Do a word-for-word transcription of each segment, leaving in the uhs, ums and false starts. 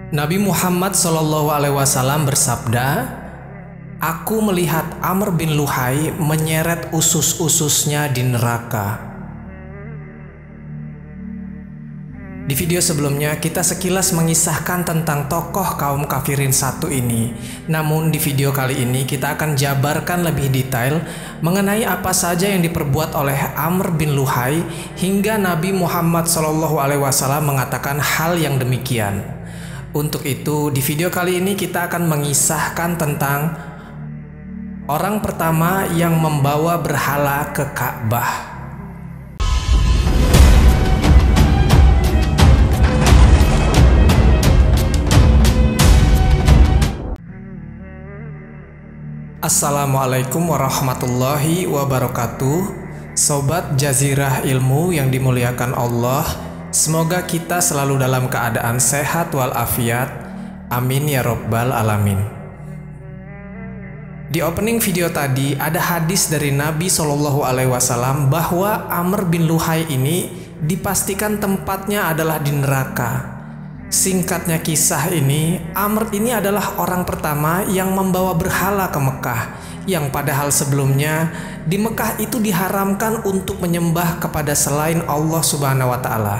Nabi Muhammad shallallahu alaihi wasallam bersabda, "Aku melihat Amr bin Luhai menyeret usus-ususnya di neraka." Di video sebelumnya kita sekilas mengisahkan tentang tokoh kaum kafirin satu ini. Namun di video kali ini kita akan jabarkan lebih detail mengenai apa saja yang diperbuat oleh Amr bin Luhai hingga Nabi Muhammad shallallahu alaihi wasallam mengatakan hal yang demikian. Untuk itu di video kali ini kita akan mengisahkan tentang orang pertama yang membawa berhala ke Ka'bah. Assalamualaikum warahmatullahi wabarakatuh. Sobat Jazirah Ilmu yang dimuliakan Allah, semoga kita selalu dalam keadaan sehat walafiat. Amin ya robbal alamin. Di opening video tadi ada hadis dari Nabi shallallahu alaihi wasallam bahwa Amr bin Luhai ini dipastikan tempatnya adalah di neraka. Singkatnya kisah ini, Amr ini adalah orang pertama yang membawa berhala ke Mekah, yang padahal sebelumnya di Mekah itu diharamkan untuk menyembah kepada selain Allah Subhanahu wa Ta'ala.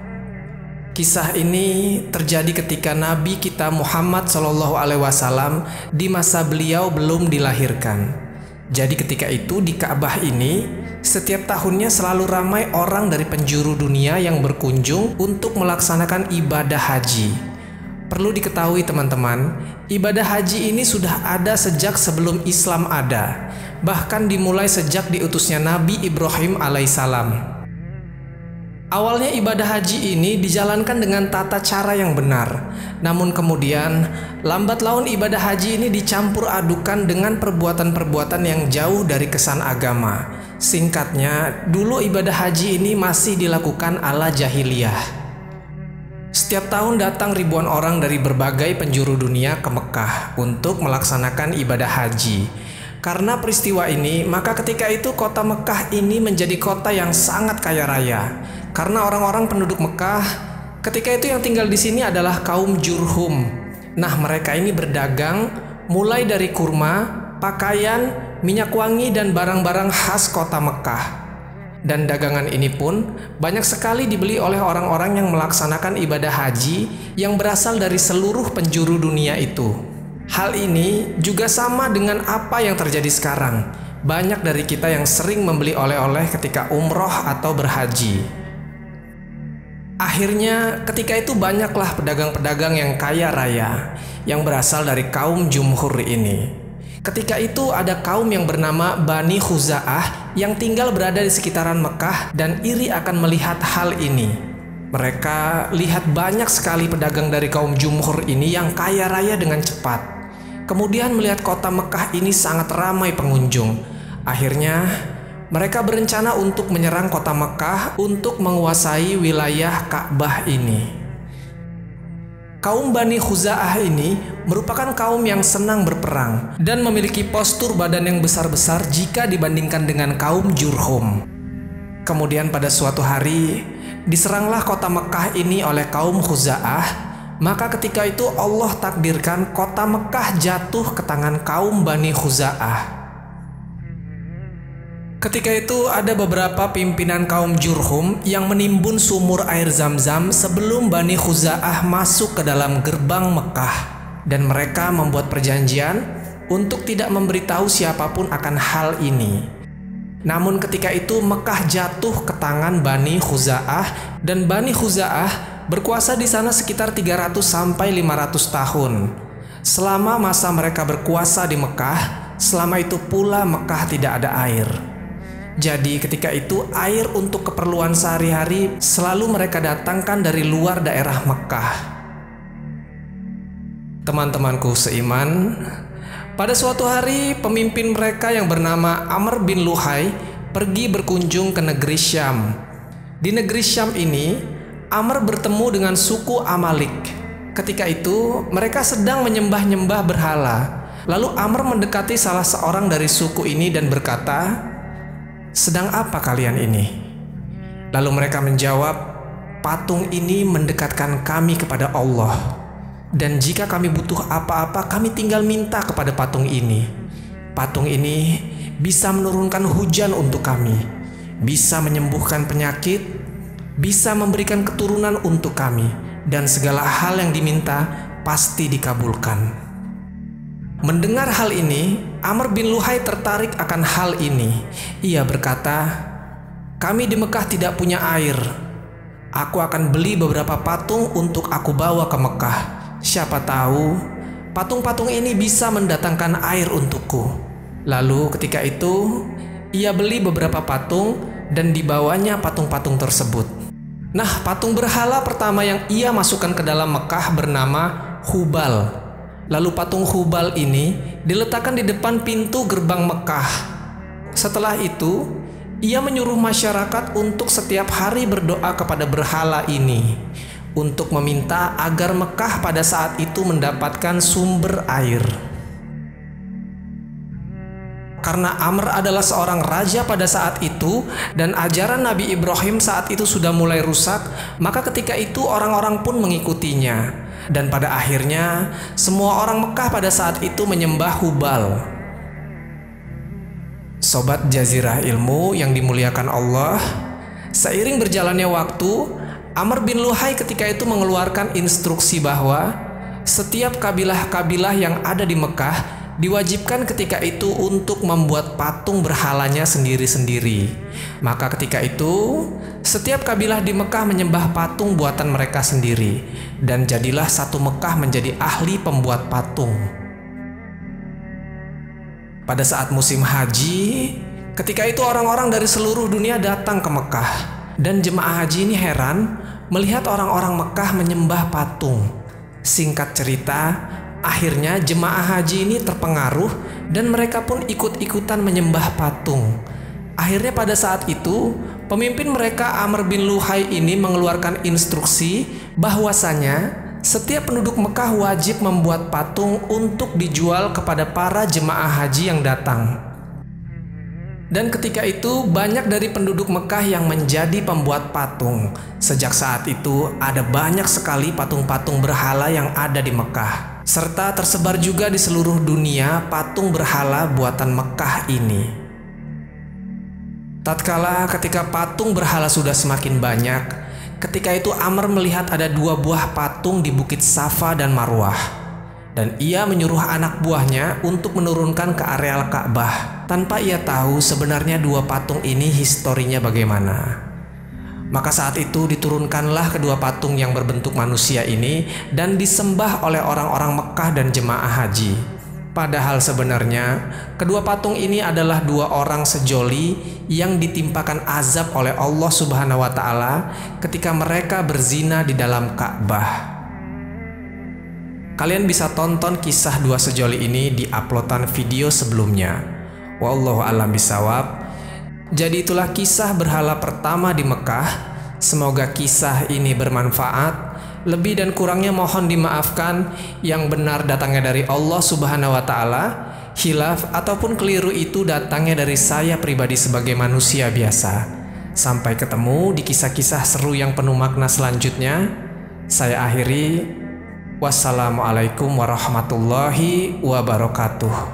Kisah ini terjadi ketika Nabi kita Muhammad shallallahu alaihi wasallam di masa beliau belum dilahirkan. Jadi ketika itu di Ka'bah ini setiap tahunnya selalu ramai orang dari penjuru dunia yang berkunjung untuk melaksanakan ibadah haji. Perlu diketahui teman-teman, ibadah haji ini sudah ada sejak sebelum Islam ada, bahkan dimulai sejak diutusnya Nabi Ibrahim alaihissalam. Awalnya ibadah haji ini dijalankan dengan tata cara yang benar. Namun kemudian lambat laun ibadah haji ini dicampur adukan dengan perbuatan-perbuatan yang jauh dari kesan agama. Singkatnya, dulu ibadah haji ini masih dilakukan ala jahiliyah. Setiap tahun datang ribuan orang dari berbagai penjuru dunia ke Mekah untuk melaksanakan ibadah haji. Karena peristiwa ini, maka ketika itu kota Mekah ini menjadi kota yang sangat kaya raya. Karena orang-orang penduduk Mekah ketika itu yang tinggal di sini adalah kaum Jurhum. Nah, mereka ini berdagang mulai dari kurma, pakaian, minyak wangi, dan barang-barang khas kota Mekah. Dan dagangan ini pun banyak sekali dibeli oleh orang-orang yang melaksanakan ibadah haji yang berasal dari seluruh penjuru dunia itu. Hal ini juga sama dengan apa yang terjadi sekarang. Banyak dari kita yang sering membeli oleh-oleh ketika umroh atau berhaji. Akhirnya ketika itu banyaklah pedagang-pedagang yang kaya raya yang berasal dari kaum Jumhur ini. Ketika itu ada kaum yang bernama Bani Khuza'ah yang tinggal berada di sekitaran Mekah dan iri akan melihat hal ini. Mereka lihat banyak sekali pedagang dari kaum Jumhur ini yang kaya raya dengan cepat. Kemudian melihat kota Mekah ini sangat ramai pengunjung. Akhirnya mereka berencana untuk menyerang kota Mekah untuk menguasai wilayah Ka'bah ini. Kaum Bani Khuza'ah ini merupakan kaum yang senang berperang dan memiliki postur badan yang besar-besar jika dibandingkan dengan kaum Jurhum. Kemudian pada suatu hari diseranglah kota Mekah ini oleh kaum Khuza'ah. Maka ketika itu Allah takdirkan kota Mekah jatuh ke tangan kaum Bani Khuza'ah. Ketika itu ada beberapa pimpinan kaum Jurhum yang menimbun sumur air Zam-Zam sebelum Bani Khuza'ah masuk ke dalam gerbang Mekah. Dan mereka membuat perjanjian untuk tidak memberitahu siapapun akan hal ini. Namun ketika itu Mekah jatuh ke tangan Bani Khuza'ah dan Bani Khuza'ah berkuasa di sana sekitar tiga ratus sampai lima ratus tahun. Selama masa mereka berkuasa di Mekah, selama itu pula Mekah tidak ada air. Jadi ketika itu air untuk keperluan sehari-hari selalu mereka datangkan dari luar daerah Mekah. Teman-temanku seiman, pada suatu hari pemimpin mereka yang bernama Amr bin Luhai pergi berkunjung ke negeri Syam. Di negeri Syam ini, Amr bertemu dengan suku Amalik. Ketika itu mereka sedang menyembah-nyembah berhala. Lalu Amr mendekati salah seorang dari suku ini dan berkata, "Sedang apa kalian ini?" Lalu mereka menjawab, "Patung ini mendekatkan kami kepada Allah." Dan jika kami butuh apa-apa, kami tinggal minta kepada patung ini. Patung ini bisa menurunkan hujan untuk kami, bisa menyembuhkan penyakit, bisa memberikan keturunan untuk kami, dan segala hal yang diminta pasti dikabulkan." Mendengar hal ini, Amr bin Luhai tertarik akan hal ini. Ia berkata, "Kami di Mekah tidak punya air. Aku akan beli beberapa patung untuk aku bawa ke Mekah. Siapa tahu patung-patung ini bisa mendatangkan air untukku." Lalu ketika itu, ia beli beberapa patung dan dibawanya patung-patung tersebut. Nah, patung berhala pertama yang ia masukkan ke dalam Mekah bernama Hubal. Lalu patung Hubal ini diletakkan di depan pintu gerbang Mekah. Setelah itu, ia menyuruh masyarakat untuk setiap hari berdoa kepada berhala ini untuk meminta agar Mekah pada saat itu mendapatkan sumber air. Karena Amr adalah seorang raja pada saat itu dan ajaran Nabi Ibrahim saat itu sudah mulai rusak, maka ketika itu orang-orang pun mengikutinya. Dan pada akhirnya semua orang Mekah pada saat itu menyembah Hubal. Sobat Jazirah Ilmu yang dimuliakan Allah, seiring berjalannya waktu, Amr bin Luhai ketika itu mengeluarkan instruksi bahwa setiap kabilah-kabilah yang ada di Mekah diwajibkan ketika itu untuk membuat patung berhalanya sendiri-sendiri. Maka ketika itu, setiap kabilah di Mekah menyembah patung buatan mereka sendiri, dan jadilah satu Mekah menjadi ahli pembuat patung. Pada saat musim haji, ketika itu orang-orang dari seluruh dunia datang ke Mekah, dan jemaah haji ini heran melihat orang-orang Mekah menyembah patung. Singkat cerita, akhirnya jemaah haji ini terpengaruh dan mereka pun ikut-ikutan menyembah patung. Akhirnya pada saat itu, pemimpin mereka Amr bin Luhai ini mengeluarkan instruksi bahwasanya setiap penduduk Mekah wajib membuat patung untuk dijual kepada para jemaah haji yang datang. Dan ketika itu banyak dari penduduk Mekah yang menjadi pembuat patung. Sejak saat itu ada banyak sekali patung-patung berhala yang ada di Mekah, serta tersebar juga di seluruh dunia patung berhala buatan Mekah ini. Tatkala ketika patung berhala sudah semakin banyak, ketika itu Amr melihat ada dua buah patung di Bukit Safa dan Marwah. Dan ia menyuruh anak buahnya untuk menurunkan ke areal Ka'bah tanpa ia tahu sebenarnya dua patung ini historinya bagaimana. Maka saat itu diturunkanlah kedua patung yang berbentuk manusia ini dan disembah oleh orang-orang Mekah dan jemaah haji. Padahal sebenarnya kedua patung ini adalah dua orang sejoli yang ditimpakan azab oleh Allah Subhanahu wa Ta'ala ketika mereka berzina di dalam Ka'bah. Kalian bisa tonton kisah dua sejoli ini di uploadan video sebelumnya. Wallahu a'lam bishawab. Jadi itulah kisah berhala pertama di Mekah. Semoga kisah ini bermanfaat. Lebih dan kurangnya mohon dimaafkan. Yang benar datangnya dari Allah Subhanahu wa Ta'ala. Khilaf ataupun keliru itu datangnya dari saya pribadi sebagai manusia biasa. Sampai ketemu di kisah-kisah seru yang penuh makna selanjutnya. Saya akhiri. Wassalamualaikum warahmatullahi wabarakatuh.